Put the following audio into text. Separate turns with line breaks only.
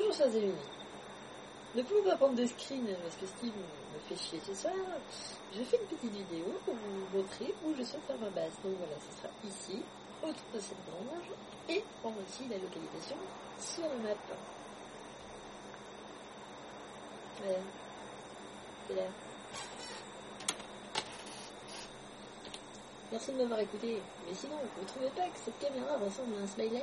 Bonjour chers amis. Ne pouvons pas prendre de screen parce que Steve me fait chier ce soir. Je fais une petite vidéo pour vous montrer où je souhaite faire ma base. Donc voilà, ce sera ici, autour de cette grange, et prendre aussi la localisation sur la map. Voilà. C'est là. Merci de m'avoir écouté. Mais sinon, vous ne trouvez pas que cette caméra ressemble à un smiley ?